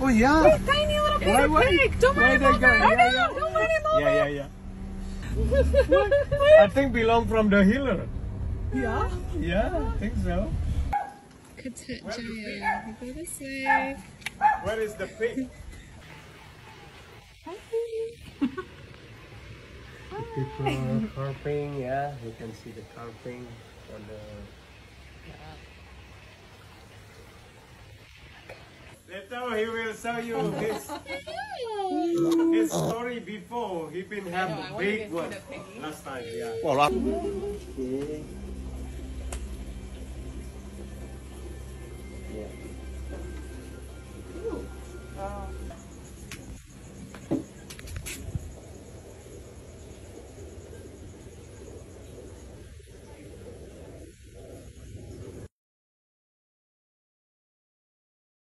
Oh yeah. This tiny little baby pig. Don't mind him over. I know. Don't mind him over. Yeah. I think belong from the healer. Yeah. Yeah, I think so. Jaya, go this way. Where is the pig? People are carving, yeah, you can see the carving on the... Later he will show you his story before. He been have a big one last time, yeah. Well,